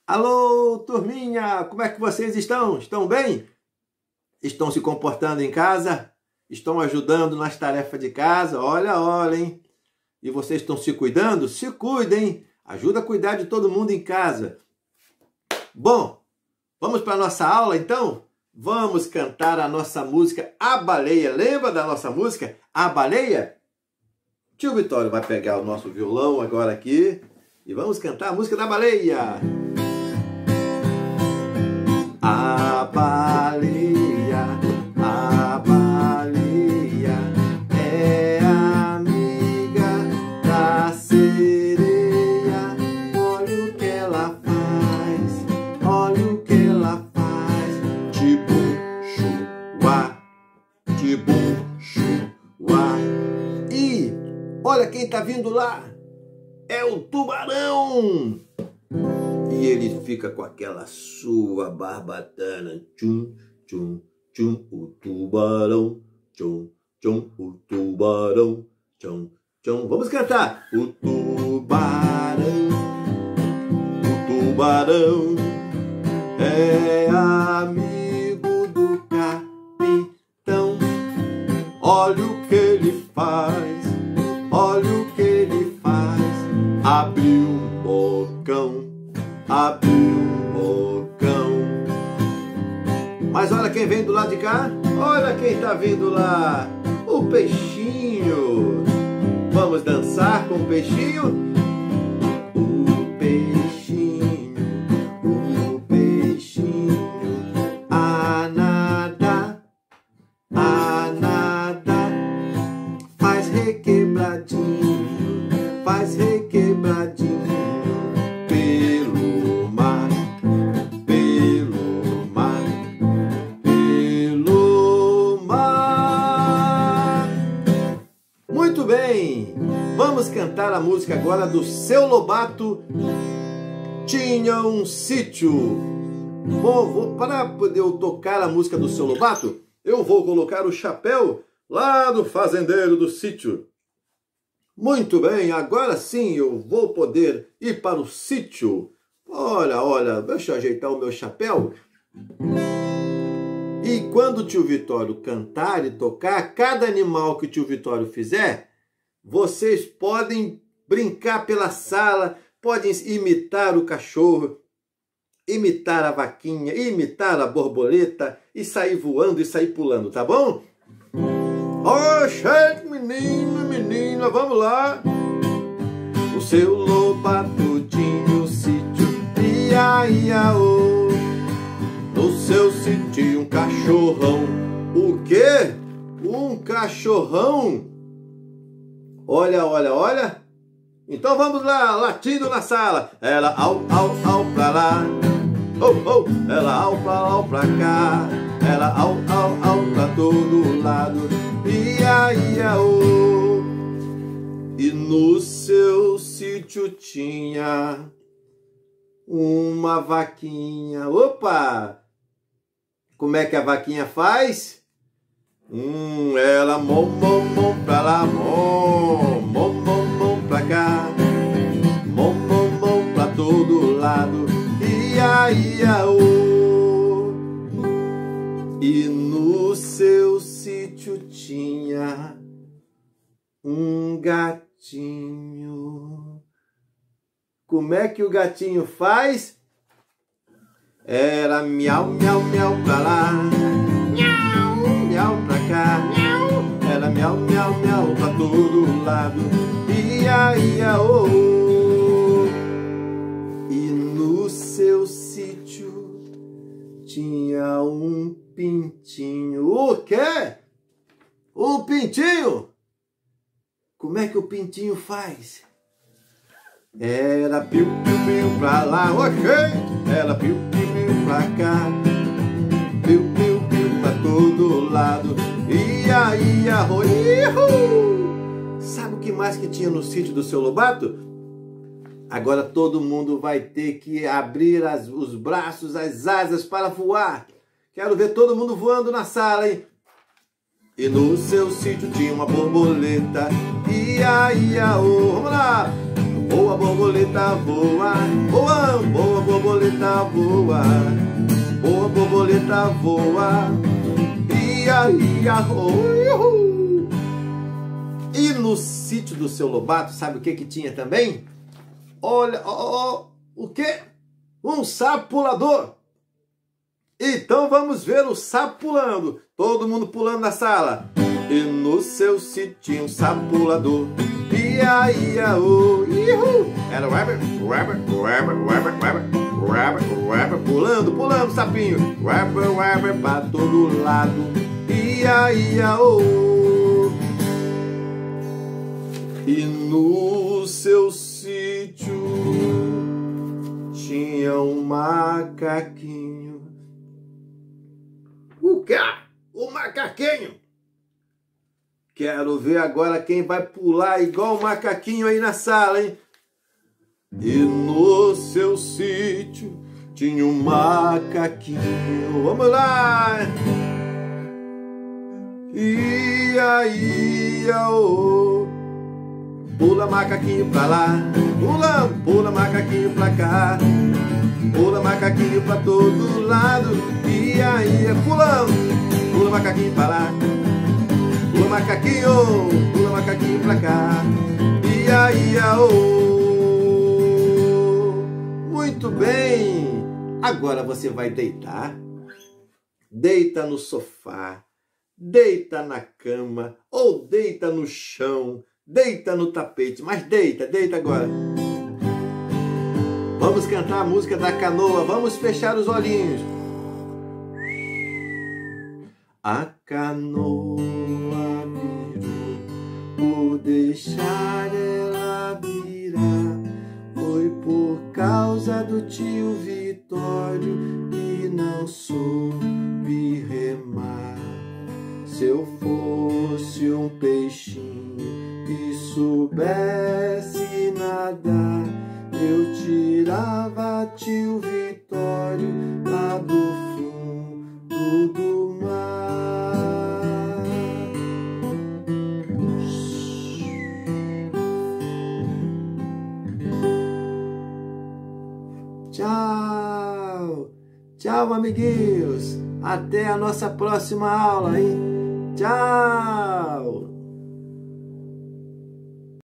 Alô, turminha! Como é que vocês estão? Estão bem? Estão se comportando em casa? Estão ajudando nas tarefas de casa? Olha, olha, hein? E vocês estão se cuidando? Se cuidem! Ajuda a cuidar de todo mundo em casa. Bom, vamos para a nossa aula então? Vamos cantar a nossa música A Baleia. Lembra da nossa música A Baleia? Tio Vitório vai pegar o nosso violão agora aqui e vamos cantar a música da baleia. A baleia é amiga da sereia. Olha o que ela faz, olha o que ela faz. Tibum, chuá, tibum, chuá. E olha quem tá vindo lá, é o tubarão. E ele fica com aquela sua barbatana. Tchum, tchum, tchum, o tubarão. Tchum, tchum, o tubarão. Tchum, tchum. Vamos cantar. O tubarão é amigo do capitão. Olha o que ele faz, olha o que ele faz. Abriu um bocão, abriu um bocão. Mas olha quem vem do lado de cá. Olha quem tá vindo lá. O peixinho. Vamos dançar com o peixinho? O peixinho, o peixinho. A nadar, faz requebradinho, faz requebradinho. Muito bem, vamos cantar a música agora do Seu Lobato. Tinha um sítio. Bom, para poder eu tocar a música do Seu Lobato, eu vou colocar o chapéu lá do fazendeiro do sítio. Muito bem, agora sim eu vou poder ir para o sítio. Olha, olha, deixa eu ajeitar o meu chapéu. E quando o tio Vitório cantar e tocar, cada animal que o tio Vitório fizer, vocês podem brincar pela sala, podem imitar o cachorro, imitar a vaquinha, imitar a borboleta e sair voando e sair pulando, tá bom? Oxe, menino, menina, vamos lá! O seu lobato tinha um sítio, ia, ia, oh. No seu sítio um cachorrão. O quê? Um cachorrão? Olha, olha, olha. Então vamos lá, latindo na sala. Ela au pra lá. Oh, oh. Ela au pra cá. Ela au pra todo lado. Ia, ia, oh. E no seu sítio tinha uma vaquinha. Opa! Como é que a vaquinha faz? Ela mom pra lá, mom pra cá, mom pra todo lado, ia, ia, oh. E no seu sítio tinha um gatinho. Como é que o gatinho faz? Era miau, miau, miau pra lá, miau, miau pra cá, miau. Era miau, miau, miau pra todo lado, ia, ia, oh. E no seu sítio tinha um pintinho. O quê? Um pintinho? Como é que o pintinho faz? Era piu, piu, piu pra lá, ok. Ela piu, piu, piu pra cá, piu, piu, piu pra todo lado, ia, ia, oh, ihu. Sabe o que mais que tinha no sítio do Seu Lobato? Agora todo mundo vai ter que abrir os braços, as asas para voar. Quero ver todo mundo voando na sala, hein? E no seu sítio tinha uma borboleta, ia, ia, oh. Vamos lá! Boa borboleta, voa, voa, boa borboleta, borboleta voa, boa borboleta voa, ia, ia, oh. E no sítio do seu Lobato, sabe o que que tinha também? Olha, o quê? Um sapo pulador. Então vamos ver o sapo pulando. Todo mundo pulando na sala. E no seu sítio tinha um sapo pulador. Ia, ia, oh, ihu. Era rabbit, rabbit, rabbit, rabbit, rabbit, rabbit, rabbit, pulando, pulando, sapinho. Rabbit, rabbit, pra todo lado. Ia, ia, oh. E no seu sítio tinha um macaquinho. O quê? O macaquinho. Quero ver agora quem vai pular igual o macaquinho aí na sala, hein? E no seu sítio tinha um macaquinho. Vamos lá! Ia, ia, oh. Pula macaquinho pra lá, pulando, pula macaquinho pra cá, pula macaquinho pra todo lado, ia, ia, pulando, pula macaquinho pra lá, pula macaquinho pra cá, ia, ia, oh. Muito bem, agora você vai deitar, deita no sofá, deita na cama ou deita no chão, deita no tapete, mas deita, deita agora. Vamos cantar a música da canoa, vamos fechar os olhinhos. A canoa virou, por deixar ela virar, foi por causa do tio Vitório que não soube remar. Se eu fosse um peixinho e soubesse nadar, eu tirava tio Vitório lá do fundo do mar. Tchau, tchau, amiguinhos. Até a nossa próxima aula, hein? Tchau.